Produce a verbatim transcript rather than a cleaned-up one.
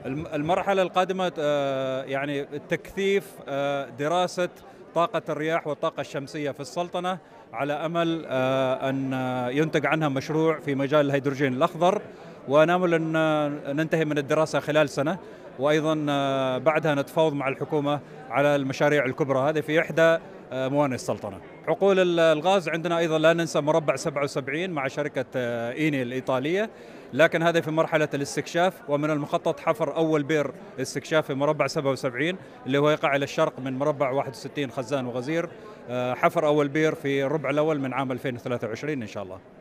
الم- المرحلة القادمة آه، يعني تكثيف آه، دراسة طاقة الرياح والطاقة الشمسية في السلطنة، على أمل آه، أن آه، ينتج عنها مشروع في مجال الهيدروجين الأخضر، ونامل أن آه، ننتهي من الدراسة خلال سنة. وأيضا آه، بعدها نتفاوض مع الحكومة على المشاريع الكبرى هذه في إحدى آه، موانئ السلطنة. حقول ال- الغاز عندنا أيضا لا ننسى مربع سبعة وسبعين مع شركة آه، إيني الإيطالية، لكن هذا في مرحلة الاستكشاف، ومن المخطط حفر أول بئر استكشاف في مربع سبعة وسبعين اللي هو يقع إلى الشرق من مربع واحد وستين خزان وغزير. آه، حفر أول بئر في الربع الأول من عام ألفين وثلاثة وعشرين إن شاء الله.